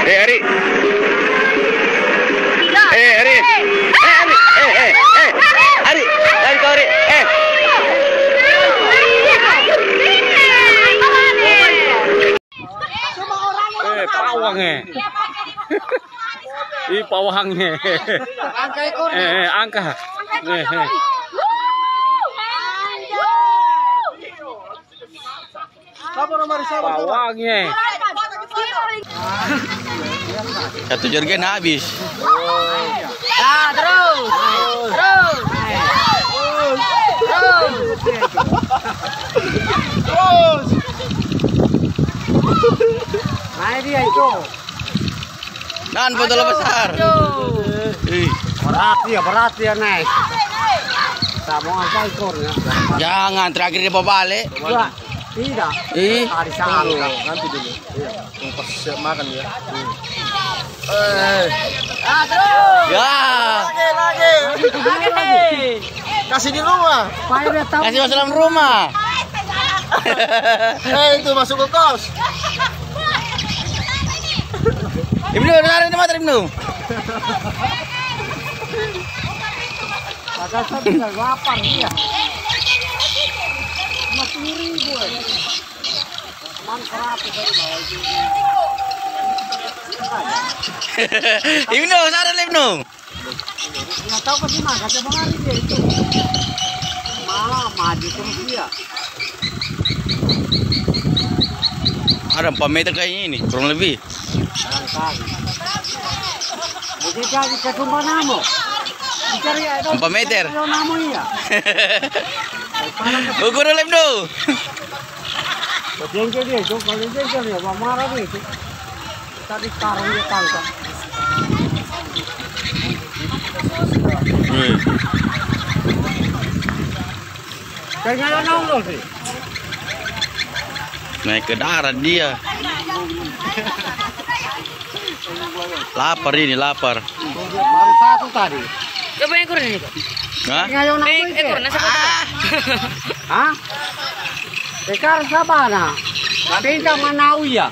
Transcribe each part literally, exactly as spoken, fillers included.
Eh, Ari. Eh, Ari. Eh, Ari. Eh, eh, eh. Ari. Ari, kau Ari. Eh. Eh, pawangnya. Ih, pawangnya. Angka ekornya. Eh, eh, angka. Eh, eh. Pawangnya. Satu jerigen habis. Nah, terus. Terus. Terus. Terus. Nah, dia itu. Dan botol besar. Ih, Berat ya, berat ya, naik. Tak mau angka ekornya. jangan terakhir dia bawa balik. Enggak. Tidak. Ih, Hari sangat. Nanti dulu. Iya. Pas siap makan ya. Eh. Ah, terus. ya. Lagi, lagi. Lagi. Kasih di rumah. Supaya dia tahu. Kasih masuk dalam rumah. Eh, itu masuk ke kos. Ibnu, tarik di mata Ibnu. Padahal saya tinggal delapan dia. Cuma sepuluh ribu. Teman seratus dari bawah itu. Ibnu, saran Ibnu. Nggak tahu pasti makan coba hari dia itu. Malah maju terus dia. Ada empat meter kayaknya ini, kurang lebih. Barangkali. Jadi jadi ke rumah Namo. Dicari ada. Empat meter. Ada Namo iya. Ukur dulu Ibnu. Jengkel dia itu, kalau jengkel dia marah dia itu. Tadi karung dia tangkap. Hmm. Kayaknya ada nongol sih. Naik ke darat dia. Lapar ini, lapar. Baru satu tadi. Coba ekor ini kok. Hah? Ngayon ako Eh, ekor nasa bawah. Ha? Tekar sabana. Pinta Manawi ya.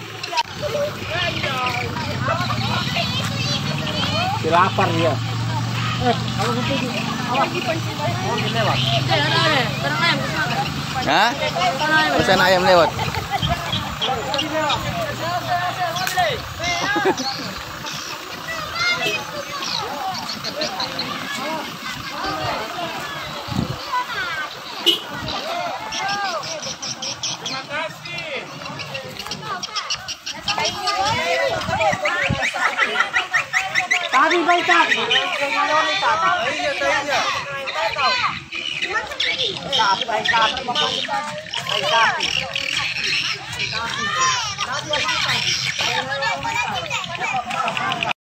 Silapar dia. Eh, kalau begitu. Oh, lewat. Hah? Pesan ayam lewat. Tadi baik tak? Baik tak?